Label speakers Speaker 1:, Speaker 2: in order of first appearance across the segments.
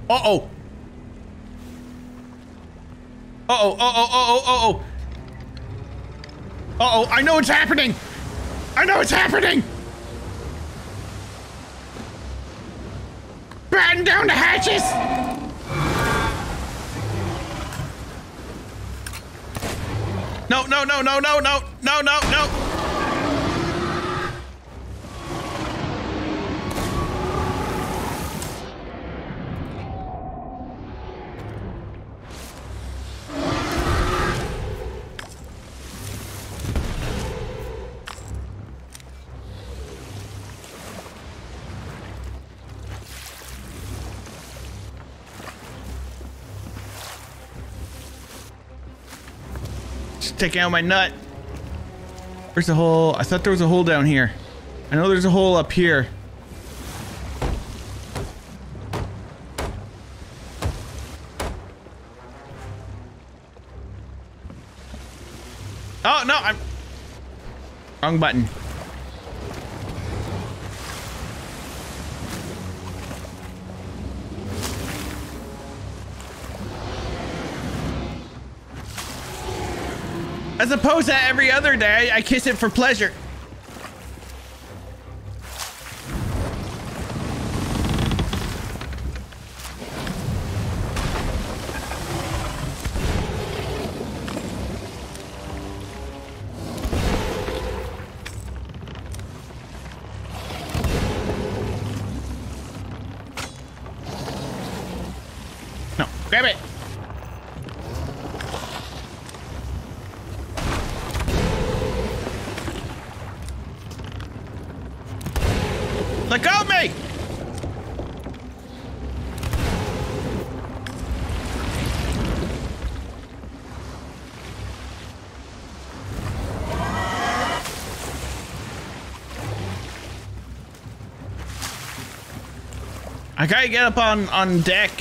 Speaker 1: Uh-oh. Uh-oh, uh-oh, uh-oh, uh-oh. Uh-oh, I know what's happening. I know what's happening. Batten down the hatches. No, no, no, no, no, no, no, no, no. Taking out my nut. Where's the hole? I thought there was a hole down here. I know there's a hole up here. Oh no, I'm wrong button. As opposed to every other day, I kiss it for pleasure. No, grab it. Let go of me! I gotta get up on deck.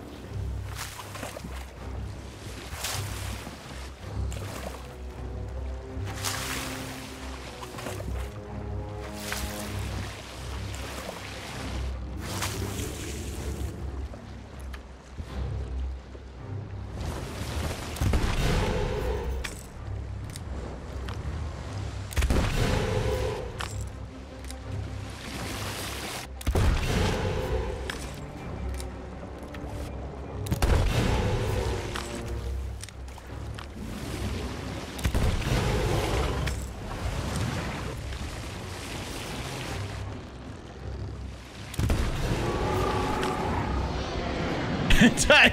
Speaker 1: Die.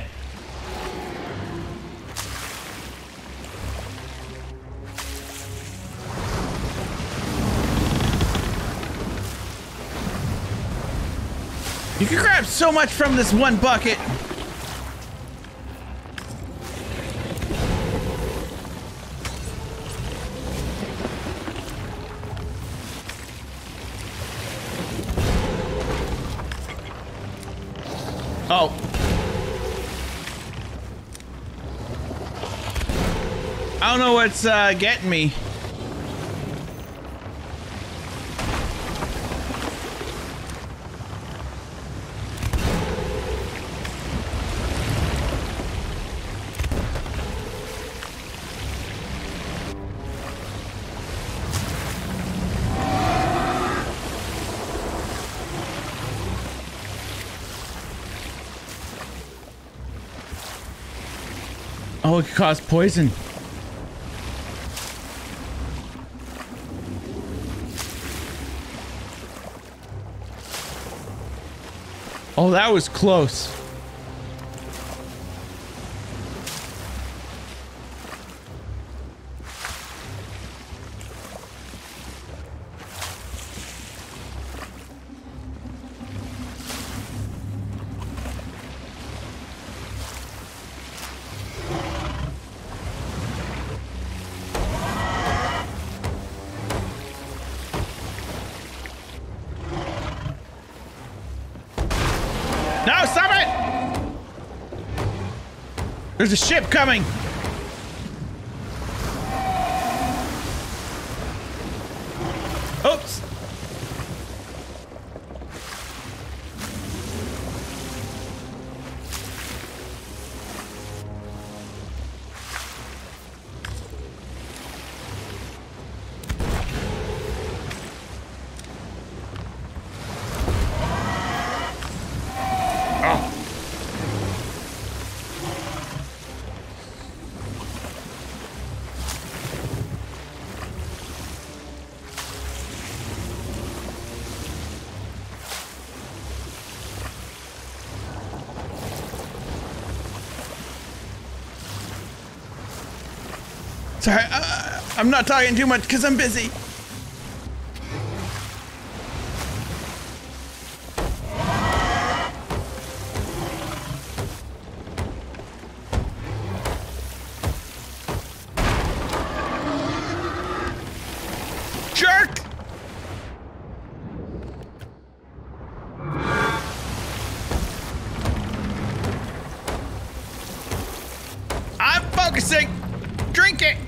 Speaker 1: You can grab so much from this one bucket. Oh. I don't know what's getting me. Oh, it could cause poison. Oh, that was close. No, stop it! There's a ship coming! Oops! Sorry, I'm not talking too much because I'm busy. Jerk! I'm focusing. Drink it.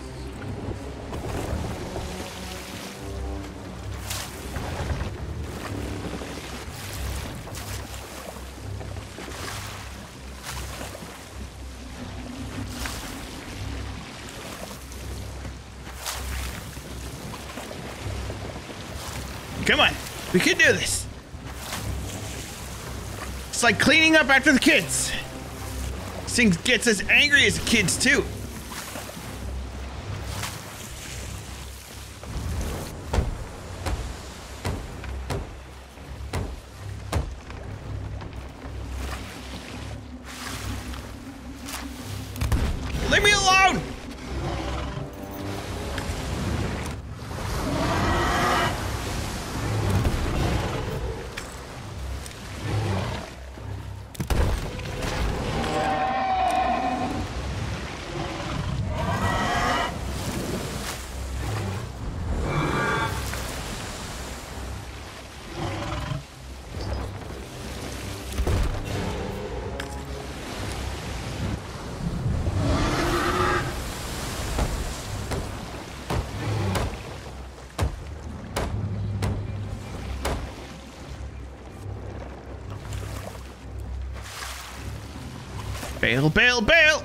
Speaker 1: Come on, we can do this. It's like cleaning up after the kids. This thing gets as angry as the kids too. Leave me alone! Bail, bail, bail!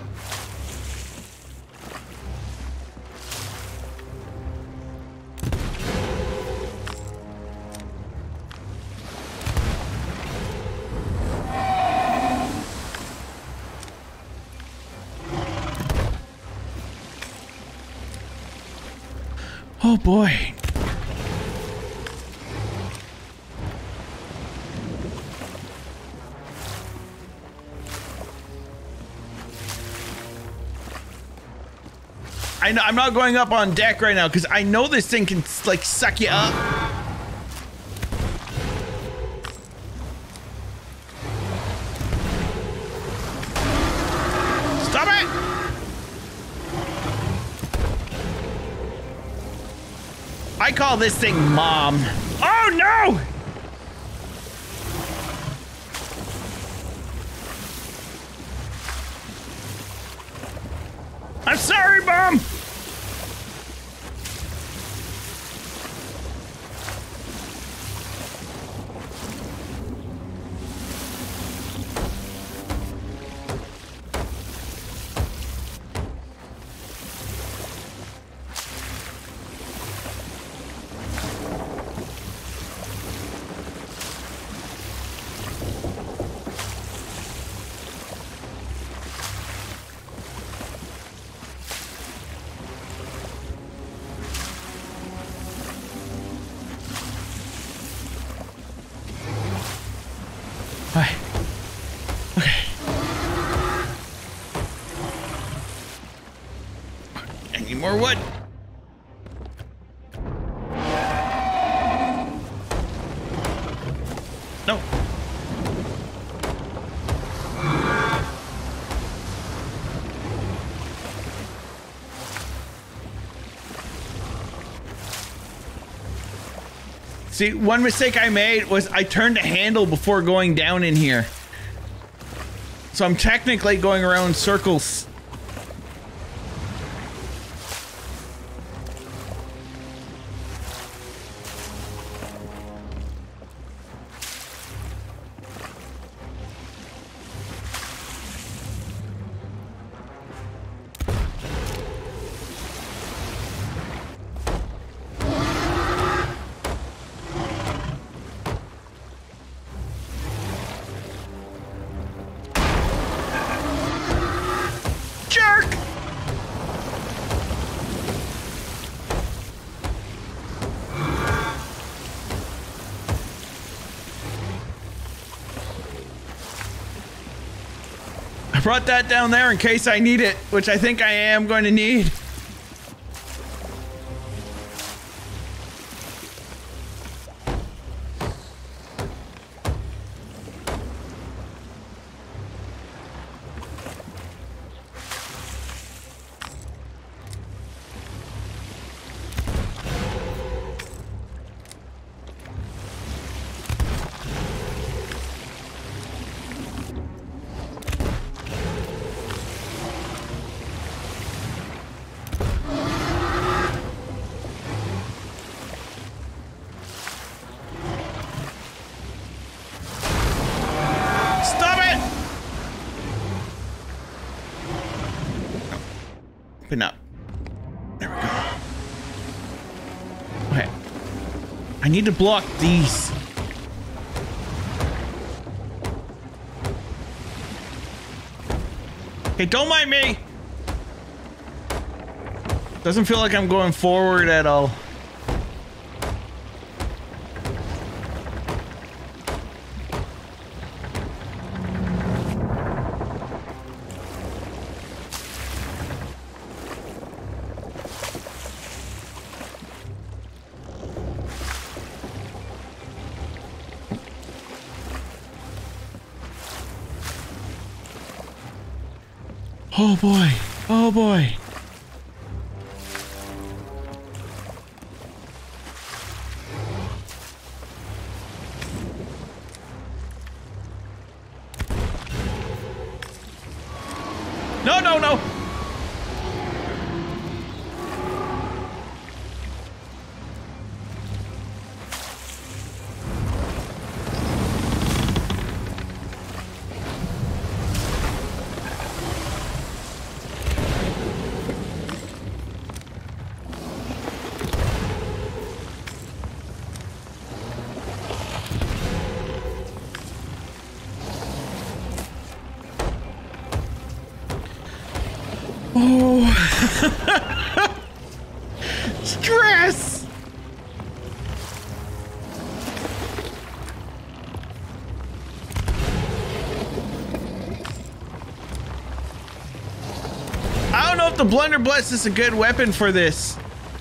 Speaker 1: Oh boy. I know, I'm not going up on deck right now because I know this thing can like suck you up. Stop it! I call this thing Mom. Oh no! I'm sorry, Mom! Okay. I need more wood. No. See, one mistake I made was I turned the handle before going down in here. So I'm technically going around circles. Brought that down there in case I need it, which I think I am going to need. open up. There we go. Okay. I need to block these. Okay, don't mind me. Doesn't feel like I'm going forward at all. Oh boy. Oh boy. No, no, no. Oh. Stress. I don't know if the blunderbuss is a good weapon for this.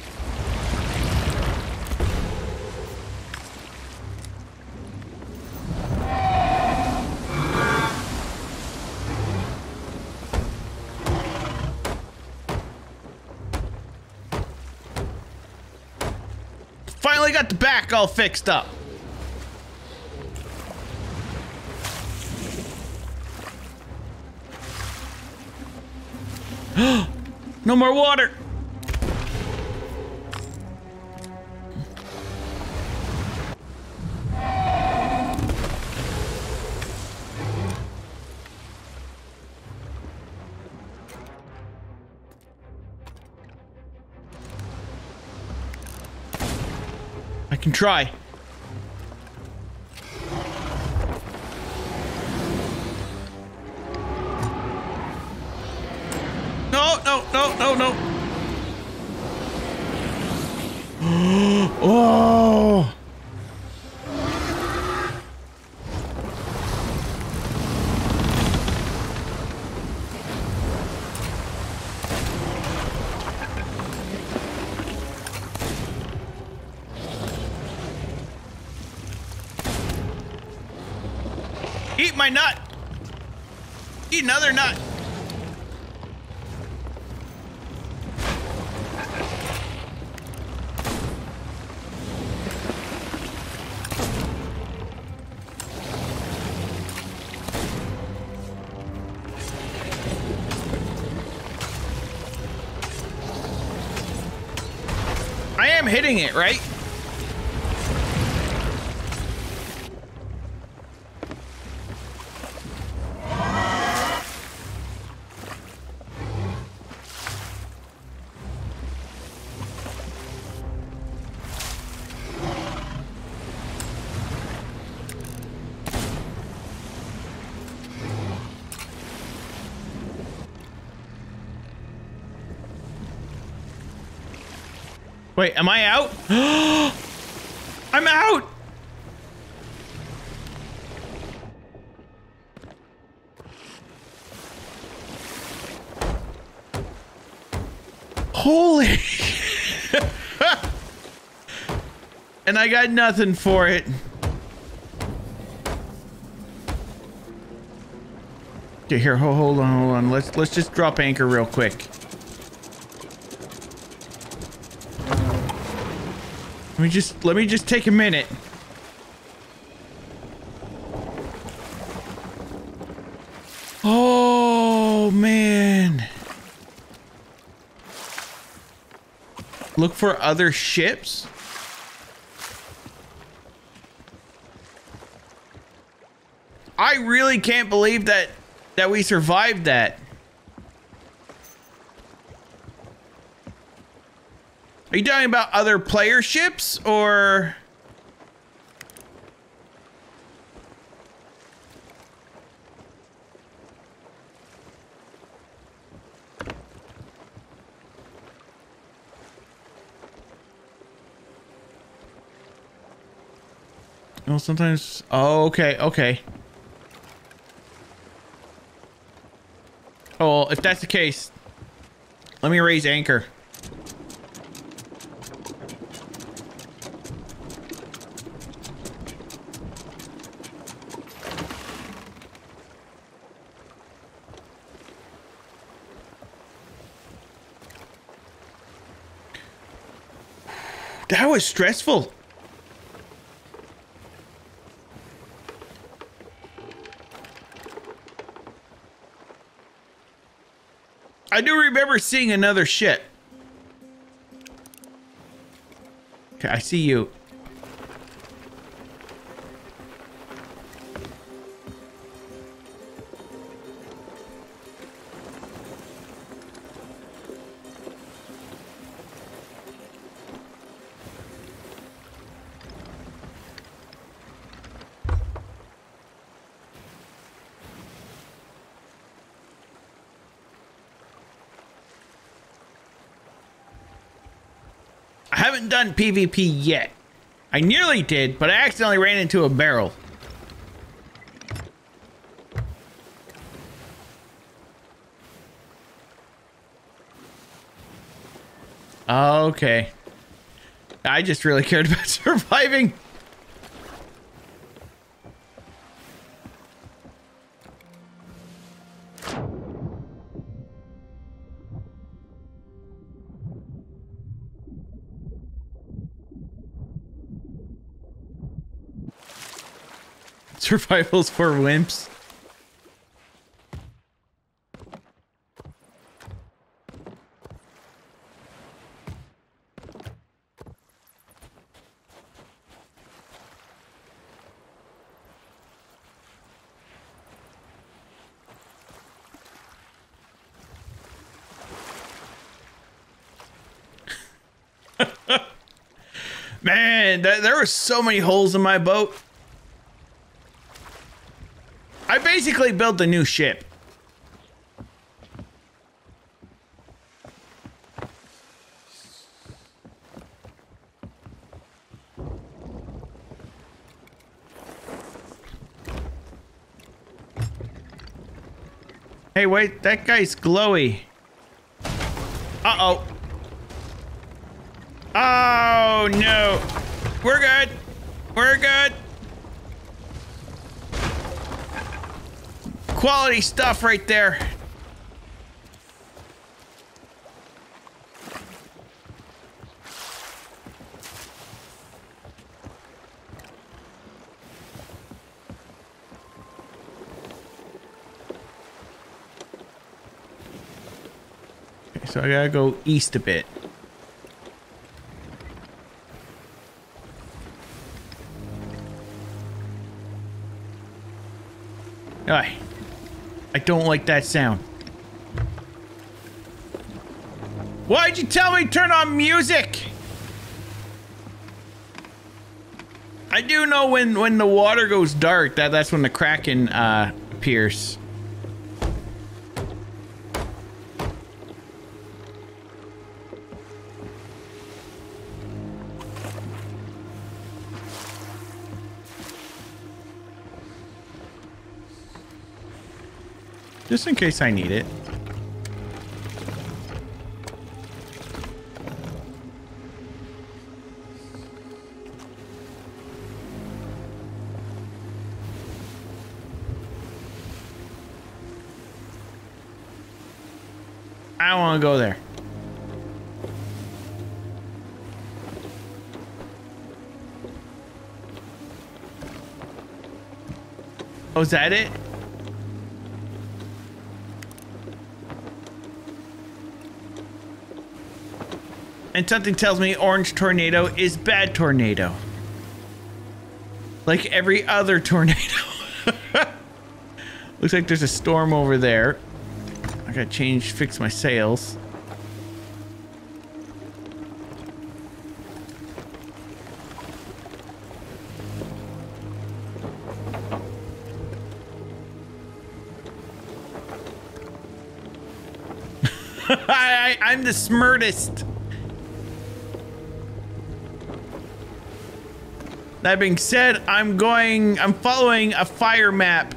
Speaker 1: Finally got the back all fixed up. No more water. I can try. No, no, no, no, no. Oh. Eat my nut. Eat another nut. I am hitting it, right? Wait, am I out? I'm out! Holy! And I got nothing for it. Okay, here, hold on. Let's just drop anchor real quick. Let me just take a minute. Oh man. Look for other ships. I really can't believe that we survived that. Are you talking about other player ships or? No, sometimes. Oh, okay, okay. Oh, well, if that's the case, let me raise anchor. That was stressful. I do remember seeing another ship. Okay, I see you. I haven't done PvP yet. I nearly did, but I accidentally ran into a barrel. Okay. I just really cared about surviving. Survival's for wimps. Man, there were so many holes in my boat. I basically built a new ship. Hey, wait, that guy's glowy. Uh-oh. Oh, no. We're good. We're good. Quality stuff right there. Okay, so I gotta go east a bit. Aye. I don't like that sound. Why'd you tell me to turn on music? I do know when the water goes dark, that's when the Kraken appears. Just in case I need it. I don't want to go there. Oh, is that it? And something tells me orange tornado is bad tornado. Like every other tornado. Looks like there's a storm over there. I gotta fix my sails. I'm the smartest. That being said, I'm following a fire map.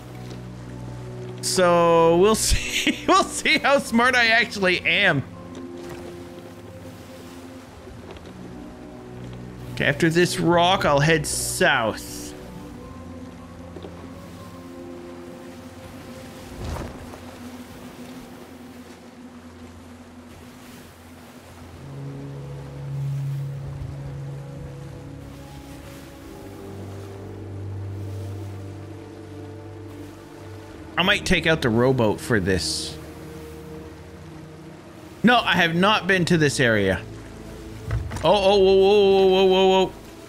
Speaker 1: So we'll see. We'll see how smart I actually am. Okay, after this rock, I'll head south. I might take out the rowboat for this. No, I have not been to this area. Oh, whoa, whoa, whoa, whoa, whoa.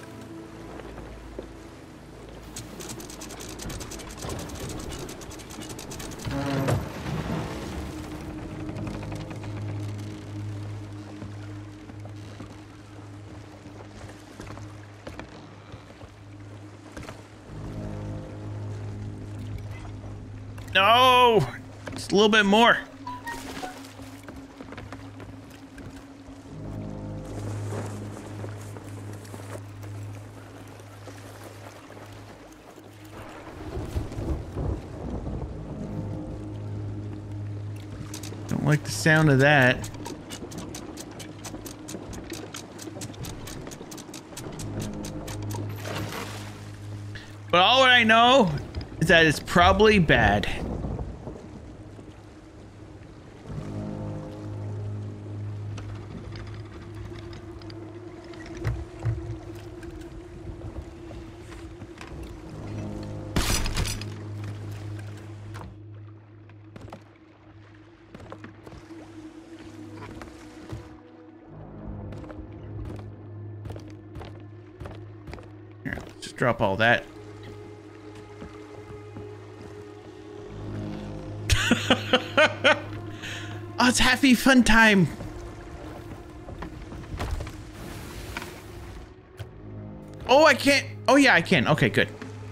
Speaker 1: No, just a little bit more. Don't like the sound of that. But all I know is that it's probably bad. Here, let's just drop all that. Oh, it's happy fun time. Oh, I can't. Oh, yeah, I can. Okay, good.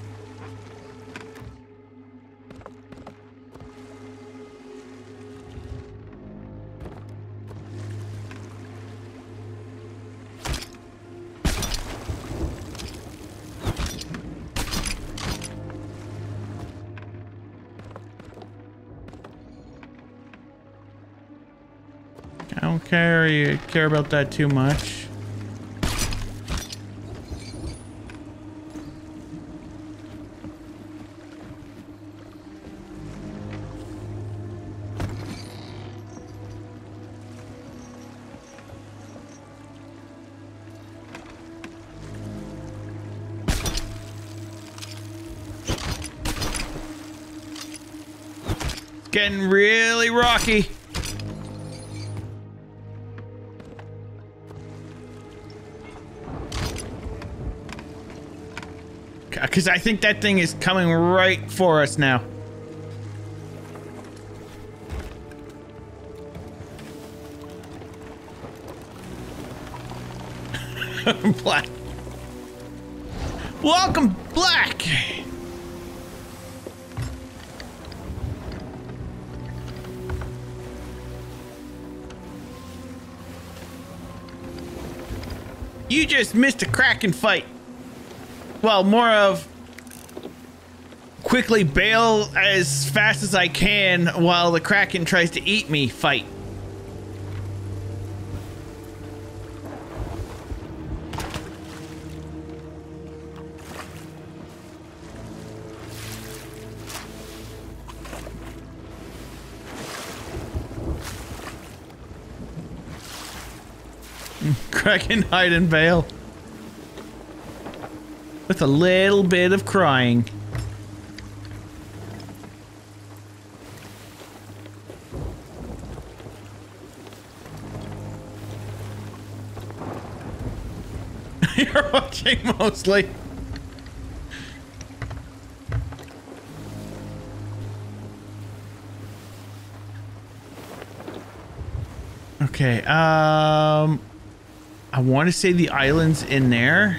Speaker 1: I don't care about that too much. It's getting really rocky. Because I think that thing is coming right for us now. Black. Welcome, Black! You just missed a Kraken fight. Well, more of quickly bail as fast as I can while the Kraken tries to eat me fight. Kraken hide and bail. With a little bit of crying. You're watching mostly. Okay, I want to say the island's in there.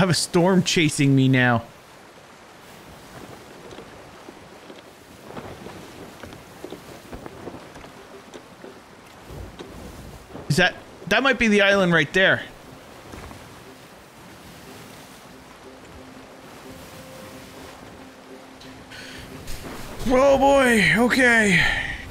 Speaker 1: have a storm chasing me now. Is that might be the island right there. Oh boy, okay.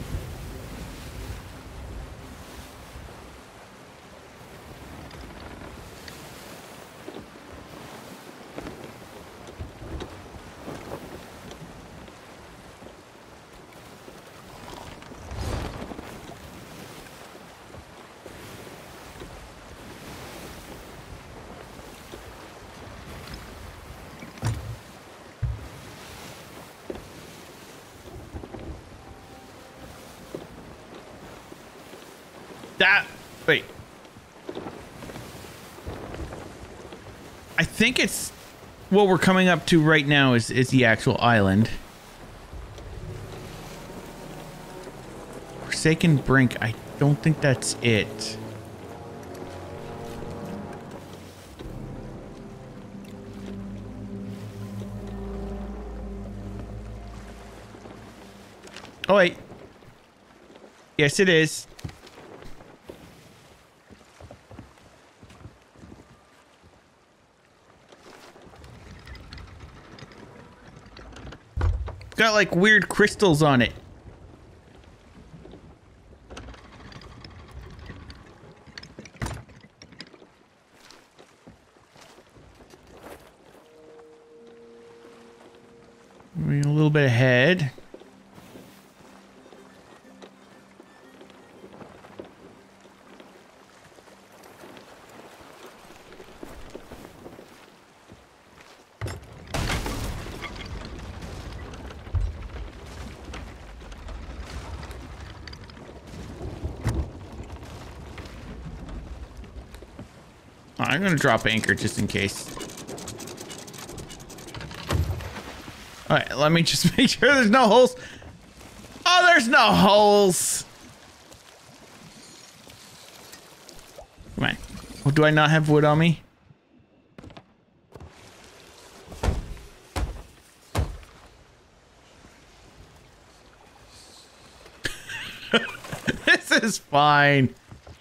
Speaker 1: Wait. I think it's what we're coming up to right now is the actual island. Forsaken Brink. I don't think that's it. Oh, wait. Yes, it is. Got like weird crystals on it. Moving a little bit ahead. I'm gonna drop anchor just in case. All right, let me just make sure there's no holes. Oh, there's no holes. Come on. Oh, do I not have wood on me? This is fine.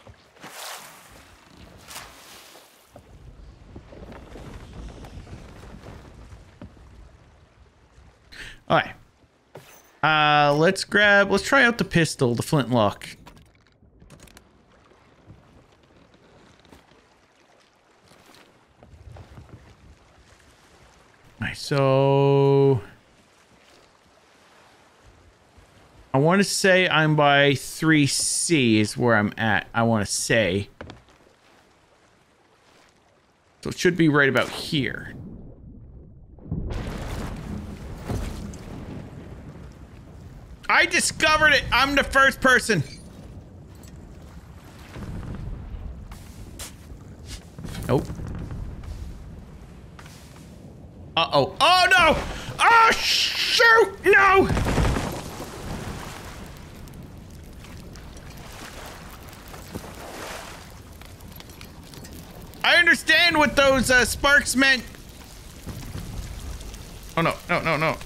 Speaker 1: All right. Let's try out the pistol, the flintlock. All right, so I want to say I'm by 3C is where I'm at. I want to say. So it should be right about here. I discovered it! I'm the first person! Nope. Uh-oh. Oh, no! Oh, shoot! No! I understand what those sparks meant. Oh, no. No, no, no.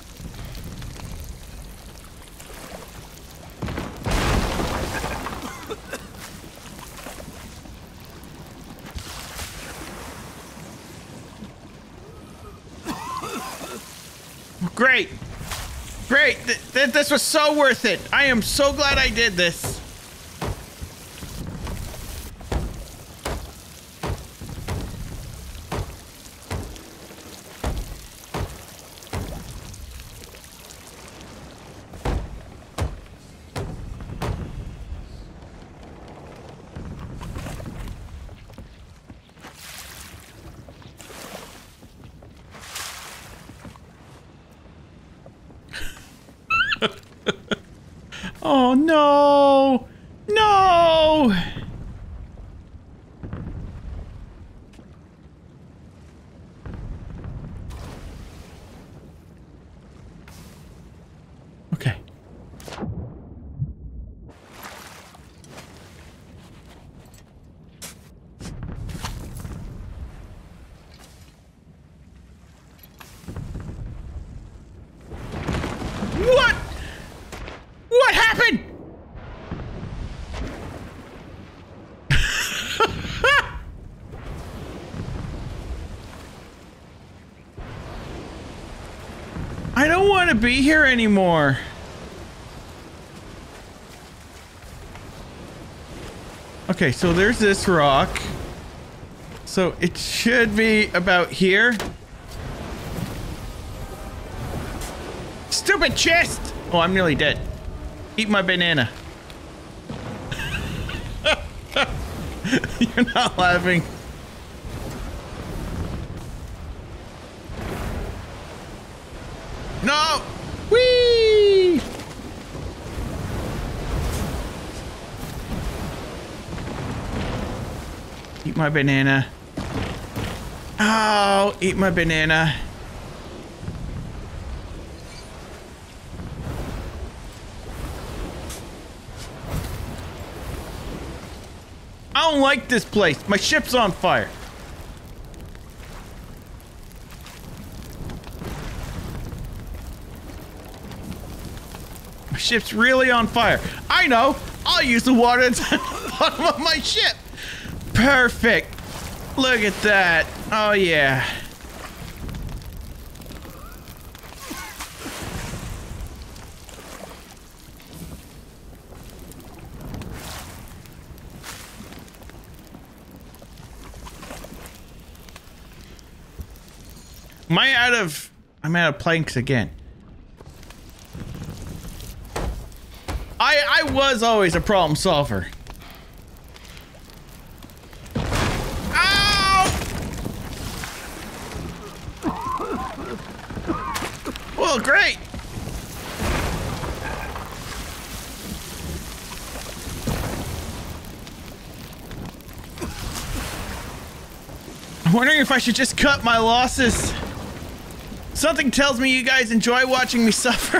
Speaker 1: Great. Great. This was so worth it. I am so glad I did this. Oh, no! No! Okay. happened? I don't want to be here anymore. Okay, so there's this rock. So it should be about here. Stupid chest! Oh, I'm nearly dead. Eat my banana. You're not laughing. No! Whee! Eat my banana. Oh, eat my banana. I don't like this place. My ship's on fire. My ship's really on fire. I know. I'll use the water that's at the bottom of my ship. Perfect. Look at that. Oh, yeah. I'm out of planks again. I was always a problem solver. Ow! Well, great. I'm wondering if I should just cut my losses. Something tells me you guys enjoy watching me suffer.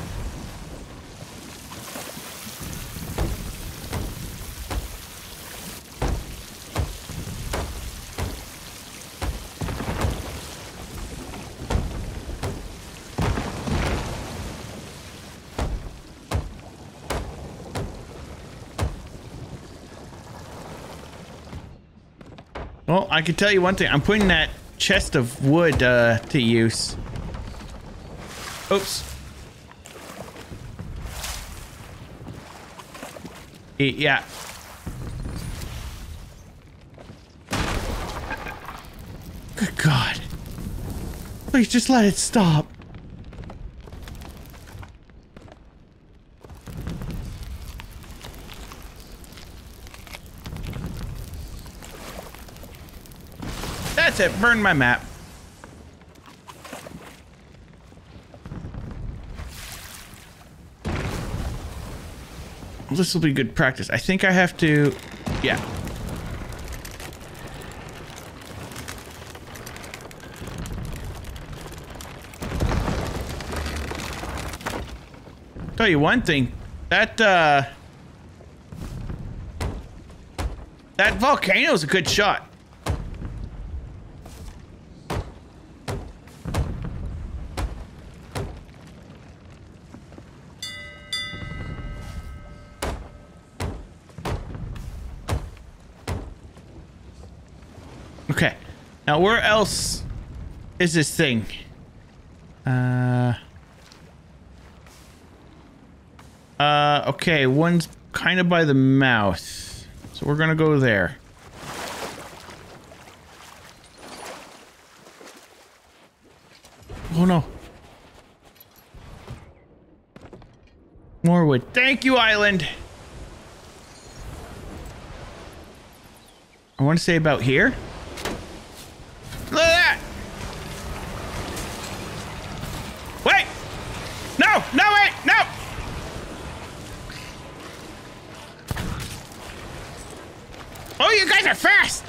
Speaker 1: Well, I can tell you one thing. I'm putting that chest of wood to use. Oops. Yeah. Good God. Please just let it stop. That's it. Burn my map. Well, this will be good practice. I think I have to... Yeah. Tell you one thing. That volcano's a good shot. Okay, now where else is this thing? Okay, one's kind of by the mouth, so we're gonna go there. Oh no. More wood. Thank you, island. I want to say about here. Look at that! Wait! No! No, wait! No! Oh, you guys are fast!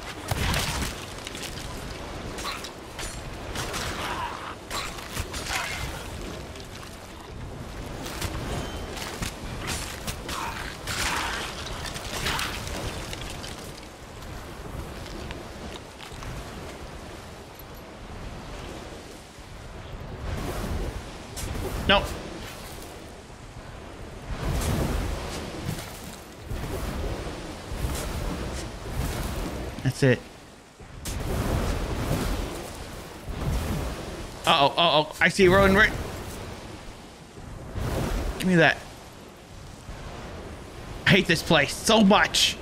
Speaker 1: No. That's it. Uh-oh, uh-oh. I see Rowan right. Give me that. I hate this place so much.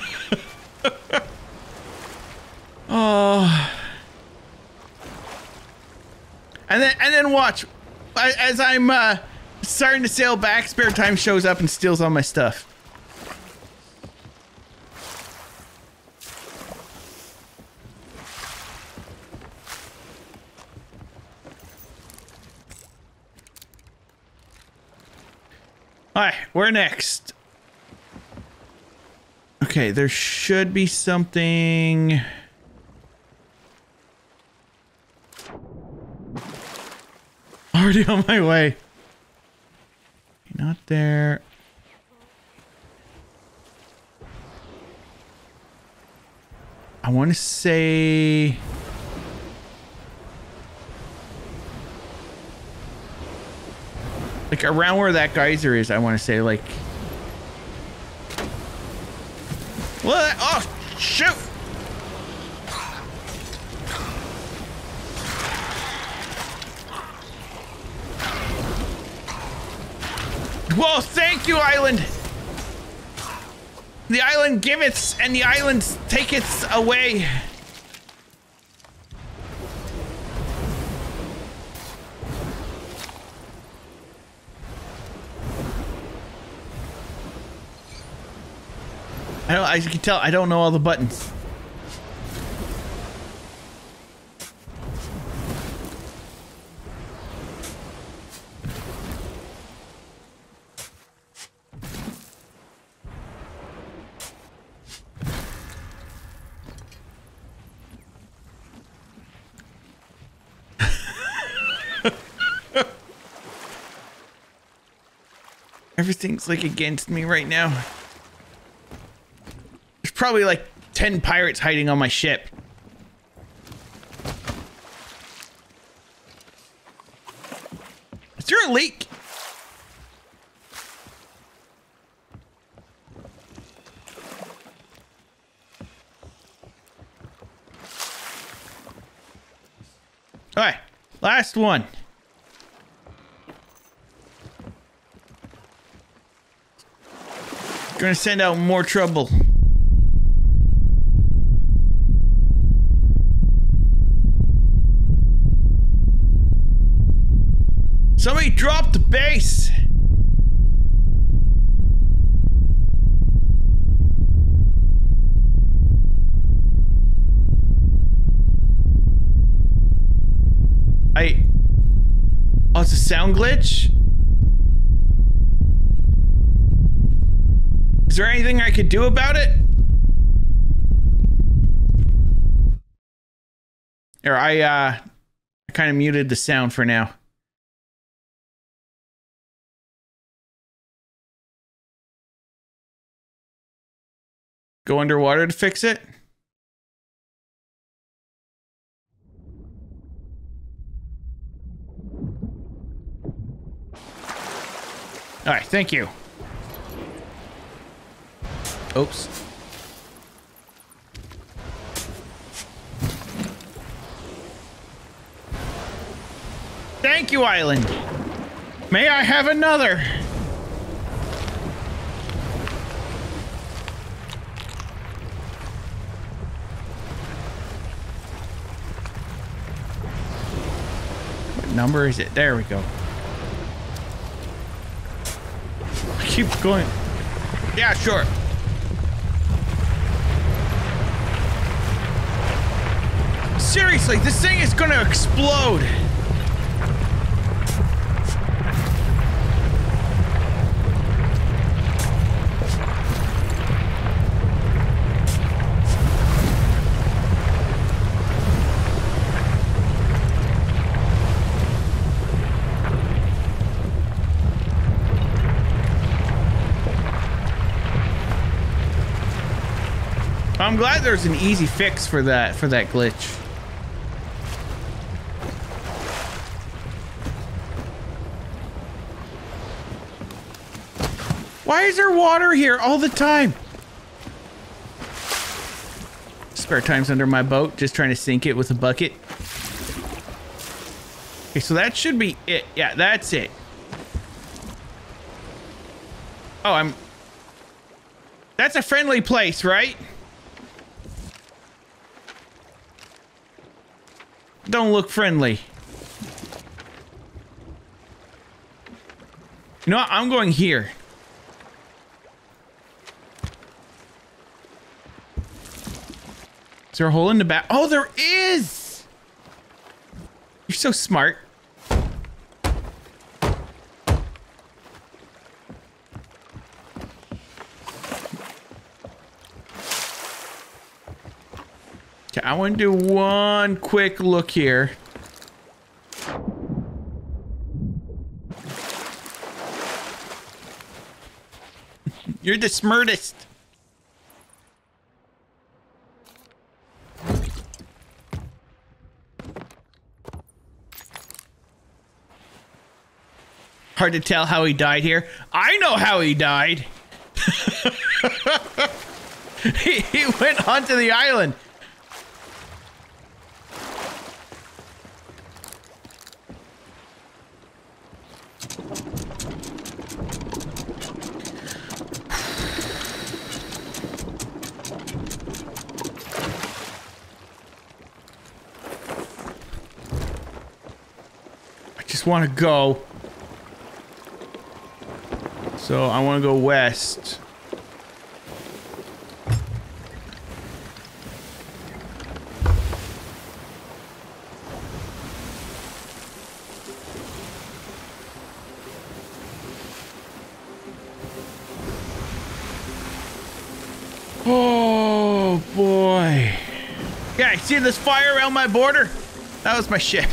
Speaker 1: Oh. And then watch. As I'm starting to sail back, Spare Time shows up and steals all my stuff. Alright, where next? Okay, there should be something. Already on my way. Not there. I want to say. Like around where that geyser is, I want to say like. What? Oh, shoot! Whoa, thank you, island! The island giveth and the island taketh away. As you can tell, I don't know all the buttons. Everything's like against me right now. There's probably like 10 pirates hiding on my ship. Is there a leak? All right, last one. Gonna send out more trouble. Somebody dropped the base. Oh, it's a sound glitch? Is there anything I could do about it? Or I kind of muted the sound for now. Go underwater to fix it? All right, thank you. Oops. Thank you, island. May I have another? What number is it? There we go. I keep going. Yeah, sure. Seriously, this thing is gonna explode. I'm glad there's an easy fix for that glitch. Why is there water here all the time? This spare time's under my boat, just trying to sink it with a bucket. Okay, so that should be it. Yeah, that's it. Oh, that's a friendly place, right? Don't look friendly. You know what? I'm going here. Is there a hole in the back? Oh, there is! You're so smart. Okay, I want to do one quick look here. You're the smartest. Hard to tell how he died here. I know how he died. he went onto the island. I just want to go. So I want to go west. Oh boy. Yeah, I see this fire around my border? That was my ship.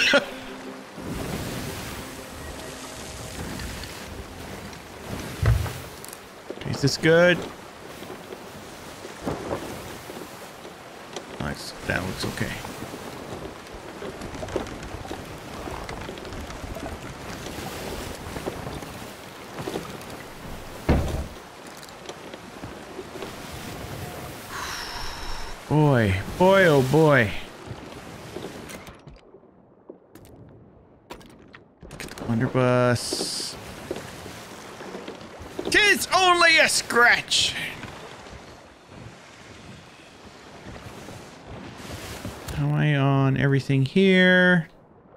Speaker 1: Is this good? Nice. That looks okay. Boy, oh boy. Get the blunderbuss. 'Tis only a scratch. How am I on everything here?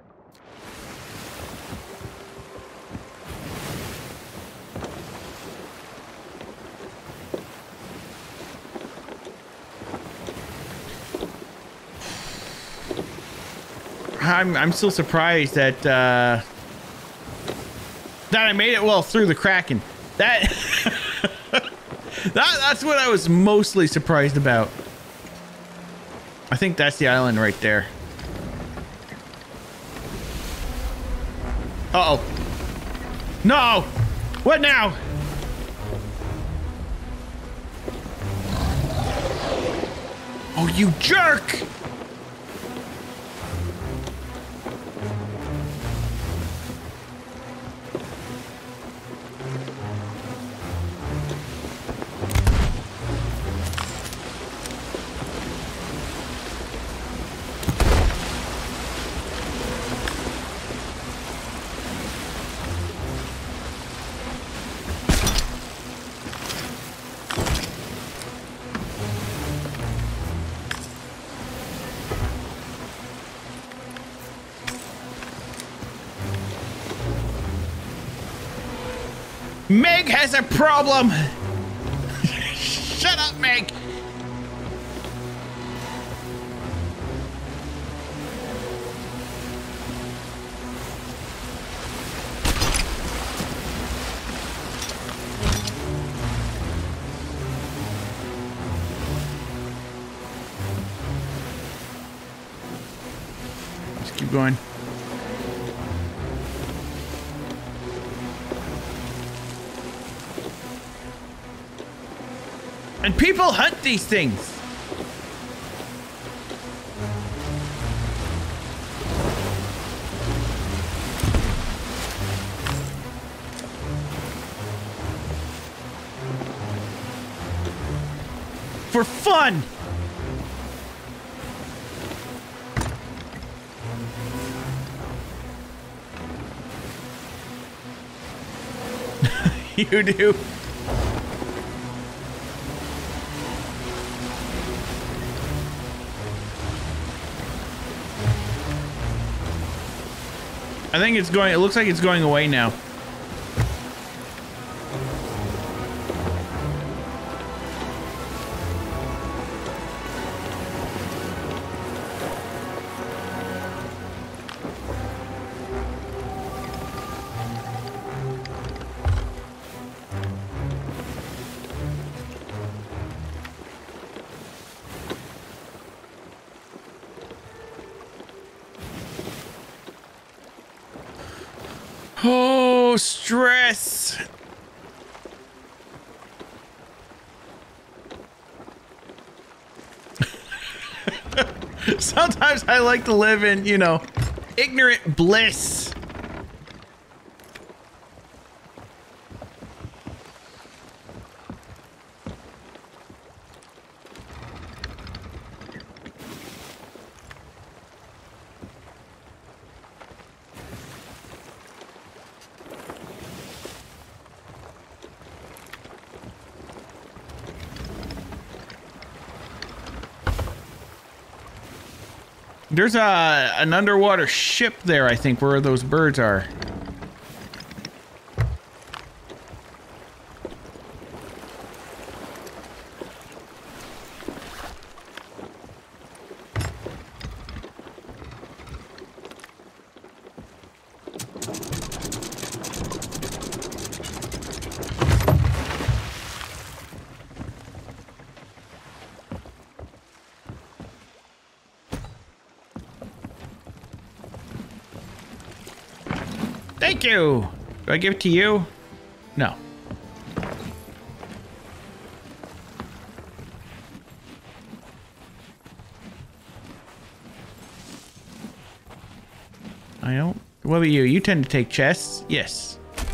Speaker 1: I'm still surprised that that I made it well through the Kraken. That's what I was mostly surprised about. I think that's the island right there. Uh-oh. No! What now? Oh, you jerk! Meg has a problem! Shut up, Meg! Let's keep going. And people hunt these things. For fun. You do. I think it's going, it looks like it's going away now. Oh, stress. Sometimes I like to live in, you know, ignorant bliss. There's an underwater ship there, I think, where those birds are. Thank you. Do I give it to you? No. I don't. What about you? You tend to take chests. Yes.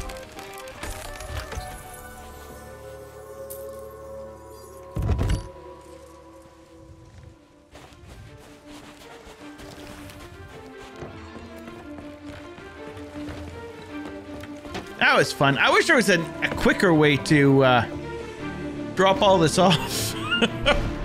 Speaker 1: That was fun. I wish there was a quicker way to drop all this off.